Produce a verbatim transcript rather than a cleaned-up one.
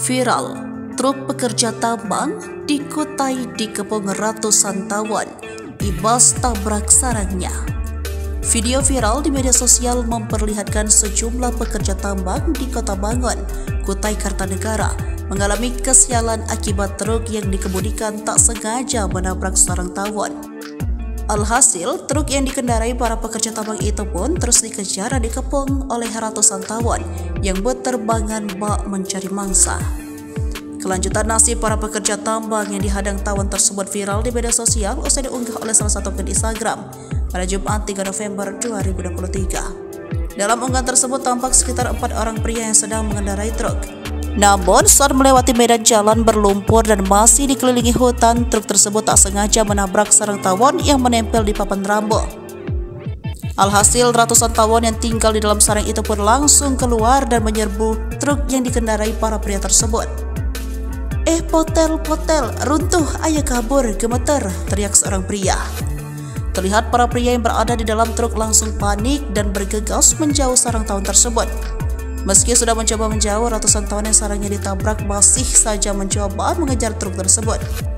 Viral, truk pekerja tambang dikutai dikepung ratusan tawon, ibas tabrak sarangnya. Video viral di media sosial memperlihatkan sejumlah pekerja tambang di Kota Bangun, Kutai Kartanegara, mengalami kesialan akibat truk yang dikemudikan tak sengaja menabrak sarang tawon. Alhasil, truk yang dikendarai para pekerja tambang itu pun terus dikejar dan dikepung oleh ratusan tawon yang berterbangan bak mencari mangsa. Kelanjutan nasib para pekerja tambang yang dihadang tawon tersebut viral di media sosial usai diunggah oleh salah satu akun Instagram pada Jumat tiga November dua ribu dua puluh tiga. Dalam unggahan tersebut tampak sekitar empat orang pria yang sedang mengendarai truk. Namun saat melewati medan jalan berlumpur dan masih dikelilingi hutan, truk tersebut tak sengaja menabrak sarang tawon yang menempel di papan rambu. Alhasil ratusan tawon yang tinggal di dalam sarang itu pun langsung keluar dan menyerbu truk yang dikendarai para pria tersebut. Eh potel potel, runtuh, ayo kabur, gemeter, teriak seorang pria. Terlihat para pria yang berada di dalam truk langsung panik dan bergegas menjauh sarang tawon tersebut. Meski sudah mencoba menjauh, ratusan tawon yang sarangnya ditabrak masih saja mencoba mengejar truk tersebut.